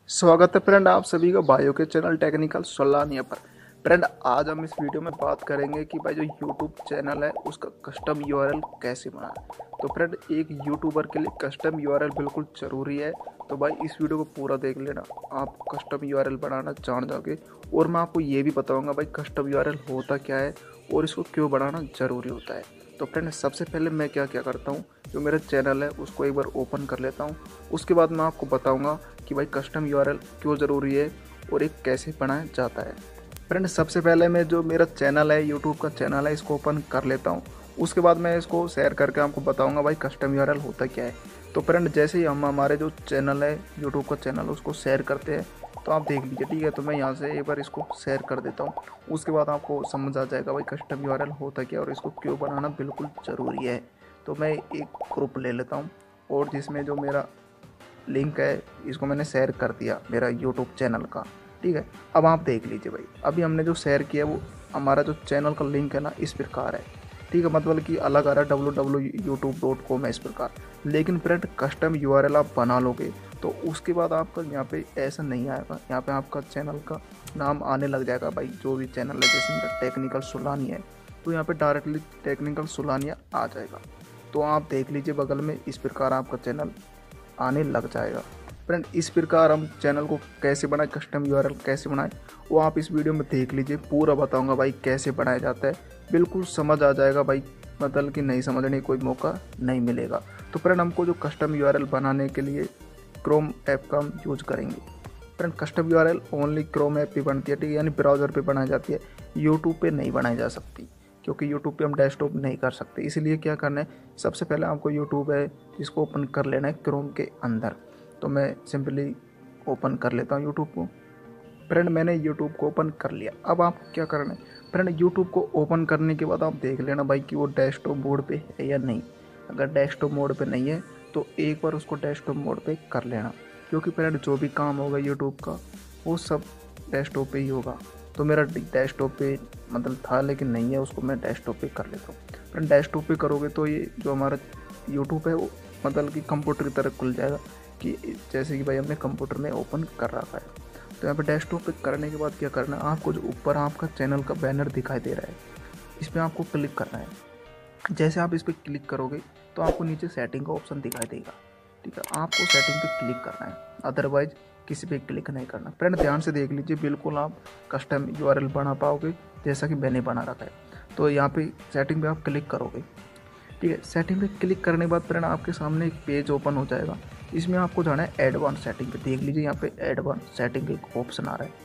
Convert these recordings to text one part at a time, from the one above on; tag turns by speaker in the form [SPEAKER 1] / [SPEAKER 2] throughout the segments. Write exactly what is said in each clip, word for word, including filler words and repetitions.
[SPEAKER 1] स्वागत है फ्रेंड आप सभी का भाइयों के चैनल टेक्निकल सोलानिया पर। फ्रेंड आज हम इस वीडियो में बात करेंगे कि भाई जो यूट्यूब चैनल है उसका कस्टम यूआरएल कैसे बनाएं। तो फ्रेंड एक यूट्यूबर के लिए कस्टम यूआरएल बिल्कुल ज़रूरी है। तो भाई इस वीडियो को पूरा देख लेना, आप कस्टम यूआरएल बनाना जान जाओगे। और मैं आपको ये भी बताऊँगा भाई कस्टम यूआरएल होता क्या है और इसको क्यों बनाना ज़रूरी होता है। तो फ्रेंड सबसे पहले मैं क्या क्या करता हूँ, जो मेरा चैनल है उसको एक बार ओपन कर लेता हूँ। उसके बाद मैं आपको बताऊँगा कि भाई कस्टम यूआरएल क्यों ज़रूरी है और एक कैसे बनाया जाता है। फ्रेंड सबसे पहले मैं जो मेरा चैनल है यूट्यूब का चैनल है इसको ओपन कर लेता हूँ। उसके बाद मैं इसको शेयर करके आपको बताऊँगा भाई कस्टम यूआरएल होता क्या है। तो फ्रेंड जैसे ही हम हमारे जो चैनल है यूट्यूब का चैनल उसको शेयर करते हैं तो आप देख लीजिए, ठीक है। तो मैं यहाँ से एक बार इसको शेयर कर देता हूँ। उसके बाद आपको समझ आ जाएगा भाई कस्टम यूआरएल होता क्या और इसको क्यों बनाना बिल्कुल ज़रूरी है। तो मैं एक ग्रुप ले लेता हूँ और जिसमें जो मेरा लिंक है इसको मैंने शेयर कर दिया मेरा यूट्यूब चैनल का, ठीक है। अब आप देख लीजिए भाई अभी हमने जो शेयर किया वो हमारा जो चैनल का लिंक है ना इस प्रकार है, ठीक है। मतलब कि अलग आ रहा है W W YouTube dot com है इस प्रकार। लेकिन फ्रेंड कस्टम यूआरएल आप बना लोगे तो उसके बाद आपका यहाँ पे ऐसा नहीं आएगा। यहाँ पे आपका चैनल का नाम आने लग जाएगा भाई, जो भी चैनल है जैसे मेरा टेक्निकल सोलानिया है तो यहाँ पे डायरेक्टली टेक्निकल सोलानिया आ जाएगा। तो आप देख लीजिए बगल में इस प्रकार आपका चैनल आने लग जाएगा। फ्रेंड इस प्रकार हम चैनल को कैसे बनाएं, कस्टम यूआरएल कैसे बनाएं वो आप इस वीडियो में देख लीजिए, पूरा बताऊंगा भाई कैसे बनाया जाता है। बिल्कुल समझ आ जाएगा भाई, मतलब कि नहीं समझने कोई मौका नहीं मिलेगा। तो फ्रेंड हमको जो कस्टम यूआरएल बनाने के लिए क्रोम ऐप का हम यूज करेंगे। Friend custom URL only Chrome app पे बनती है, ठीक है, यानी ब्राउज़र पे बनाई जाती है, यूट्यूब पे नहीं बनाई जा सकती क्योंकि यूट्यूब पे हम डेस्कटॉप नहीं कर सकते। इसलिए क्या करना है, सबसे पहले आपको यूट्यूब है इसको ओपन कर लेना है क्रोम के अंदर। तो मैं सिंपली ओपन कर लेता हूँ यूट्यूब को। फ्रेंड मैंने यूट्यूब को ओपन कर लिया। अब आपको क्या करना है, फ्रेंड यूट्यूब को ओपन करने के बाद आप देख लेना भाई कि वो डेस्कटॉप मोड पे है या नहीं। अगर डेस्कटॉप मोड पे नहीं है तो एक बार उसको डेस्कटॉप मोड पे कर लेना, क्योंकि फ्रेंड जो भी काम होगा यूट्यूब का वो सब डेस्कटॉप पे ही होगा। तो मेरा डेस्कटॉप पे मतलब था लेकिन नहीं है, उसको मैं डेस्कटॉप पे कर लेता हूँ। फ्रेंड डेस्कटॉप पे करोगे तो ये जो हमारा यूट्यूब है वो मतलब कि कंप्यूटर की तरह खुल जाएगा, कि जैसे कि भाई हमने कंप्यूटर में ओपन कर रखा है। तो यहाँ पे डेस्कटॉप पे करने के बाद क्या करना है, आपको जो ऊपर आपका चैनल का बैनर दिखाई दे रहा है इस पर आपको क्लिक करना है। जैसे आप इस पर क्लिक करोगे तो आपको नीचे सेटिंग का ऑप्शन दिखाई देगा, ठीक है। आपको सेटिंग पे क्लिक करना है, अदरवाइज किसी पे क्लिक नहीं करना। फ्रेंड ध्यान से देख लीजिए, बिल्कुल आप कस्टम यूआरएल बना पाओगे जैसा कि मैंने बना रखा है। तो यहाँ पे सेटिंग पे आप क्लिक करोगे, ठीक है। सेटिंग पे क्लिक करने के बाद फ्रेंड आपके सामने एक पेज ओपन हो जाएगा। इसमें आपको जाना है एडवांस सेटिंग पे। देख लीजिए यहाँ पे एडवांस सेटिंग एक ऑप्शन आ रहा है,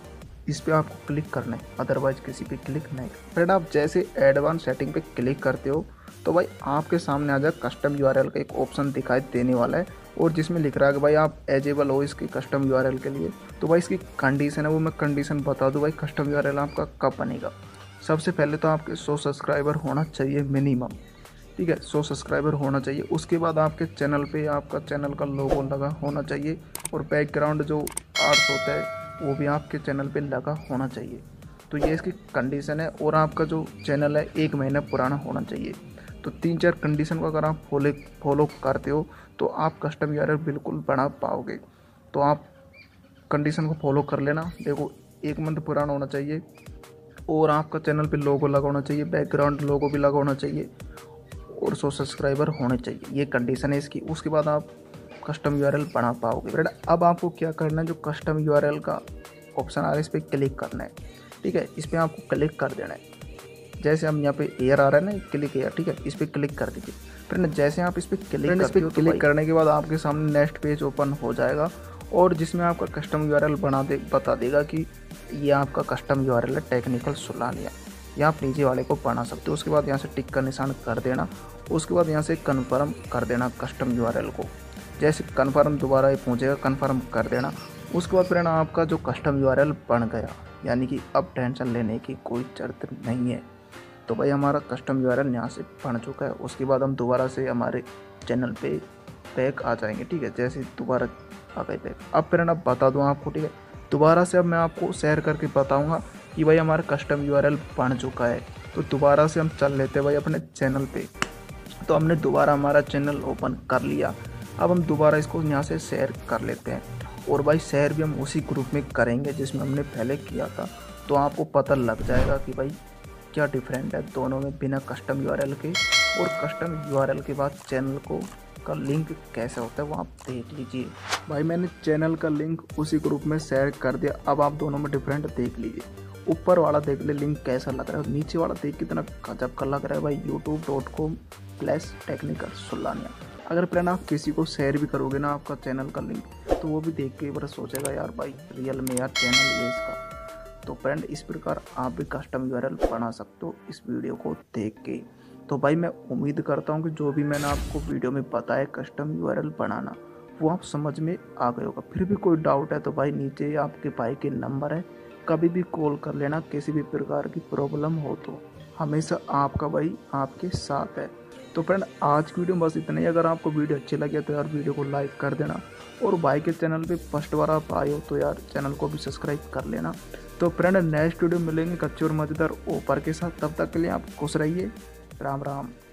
[SPEAKER 1] इस पर आपको क्लिक करना है, अदरवाइज किसी पे क्लिक नहीं। फ्रेंड आप जैसे एडवांस सेटिंग पे क्लिक करते हो तो भाई आपके सामने आ जाए कस्टम यूआरएल का एक ऑप्शन दिखाई देने वाला है, और जिसमें लिख रहा है कि भाई आप एजेबल हो इसकी कस्टम यूआरएल के लिए। तो भाई इसकी कंडीशन है वो मैं कंडीशन बता दूँ भाई कस्टम यूआरएल आपका कब बनेगा। सबसे पहले तो आपके सौ सब्सक्राइबर होना चाहिए मिनिमम, ठीक है, सौ सब्सक्राइबर होना चाहिए। उसके बाद आपके चैनल पे आपका चैनल का लोगो लगा होना चाहिए, और बैकग्राउंड जो आर्ट्स होता है वो भी आपके चैनल पे लगा होना चाहिए। तो ये इसकी कंडीशन है। और आपका जो चैनल है एक महीना पुराना होना चाहिए। तो तीन चार कंडीशन को अगर आप फॉलो फॉलो करते हो तो आप कस्टम यूआरएल बिल्कुल बना पाओगे। तो आप कंडीशन को फॉलो कर लेना। देखो एक मंथ पुराना होना चाहिए, और आपका चैनल पे लोगो लगा होना चाहिए, बैकग्राउंड लोगो भी लगा होना चाहिए, और सौ सब्सक्राइबर होने चाहिए। ये कंडीशन है इसकी। उसके बाद आप कस्टम यूआरएल बना पाओगे। फ्रेंड अब आपको क्या करना है, जो कस्टम यूआरएल का ऑप्शन आ रहा है इस पर क्लिक करना है, ठीक है। इस पर आपको क्लिक कर देना है। जैसे हम यहाँ पे एयर आ रहा है ना, क्लिक एयर, ठीक है, इस पर क्लिक कर दीजिए। फ्रेंड जैसे आप इस पर क्लिक करते हो तो क्लिक करने के बाद आपके सामने नेक्स्ट पेज ओपन हो जाएगा, और जिसमें आपका कस्टम यूआरएल बना दे बता देगा कि ये आपका कस्टम यूआरएल है टेक्निकल सोलानिया। या आप नीचे वाले को बना सकते हो। उसके बाद यहाँ से टिक का निशान कर देना। उसके बाद यहाँ से कन्फर्म कर देना कस्टम यूआरएल को। जैसे कन्फर्म दोबारा ये पहुँचेगा, कन्फर्म कर देना। उसके बाद फ्रेंड आपका जो कस्टम यूआरएल बन गया, यानी कि अब टेंशन लेने की कोई जरूरत नहीं है। तो भाई हमारा कस्टम यूआरएल यहाँ से बन चुका है। उसके बाद हम दोबारा से हमारे चैनल पे बैक आ जाएंगे, ठीक है। जैसे दोबारा आ गए बैक। अब फ्रेंड अब बता दूँ आपको, ठीक है, दोबारा से अब मैं आपको शेयर करके बताऊँगा कि भाई हमारा कस्टम यूआरएल बन चुका है। तो दोबारा से हम चल लेते हैं भाई अपने चैनल पे। तो हमने दोबारा हमारा चैनल ओपन कर लिया। अब हम दोबारा इसको यहाँ से शेयर कर लेते हैं। और भाई शेयर भी हम उसी ग्रुप में करेंगे जिसमें हमने पहले किया था। तो आपको पता लग जाएगा कि भाई क्या डिफरेंट है दोनों में बिना कस्टम यूआरएल के, और कस्टम यूआरएल के बाद चैनल को का लिंक कैसे होता है वो आप देख लीजिए। भाई मैंने चैनल का लिंक उसी ग्रुप में शेयर कर दिया। अब आप दोनों में डिफरेंट देख लीजिए। ऊपर वाला देख ले लिंक कैसा लग रहा है, नीचे वाला देख कितना गजब का लग रहा है भाई, YouTube dot com slash technical Sulania. अगर फ्रेंड आप किसी को शेयर भी करोगे ना आपका चैनल का लिंक, तो वो भी देख के एक बार सोचेगा यार भाई रियल में यार चैनल ये इसका। तो फ्रेंड इस प्रकार आप भी कस्टम यूआरएल बना सकते हो इस वीडियो को देख के। तो भाई मैं उम्मीद करता हूँ कि जो भी मैंने आपको वीडियो में बताया कस्टम यूआरएल बनाना वो आप समझ में आ गए होगा। फिर भी कोई डाउट है तो भाई नीचे आपके भाई के नंबर है, कभी भी कॉल कर लेना। किसी भी प्रकार की प्रॉब्लम हो तो हमेशा आपका भाई आपके साथ है। तो फ्रेंड आज की वीडियो में बस इतना ही। अगर आपको वीडियो अच्छी लगी तो यार वीडियो को लाइक कर देना, और भाई के चैनल पे फर्स्ट बार आप आए हो तो यार चैनल को भी सब्सक्राइब कर लेना। तो फ्रेंड नेक्स्ट वीडियो मिलेंगे कच्चे और मज़ेदार ऑफर के साथ, तब तक के लिए आप खुश रहिए। राम राम।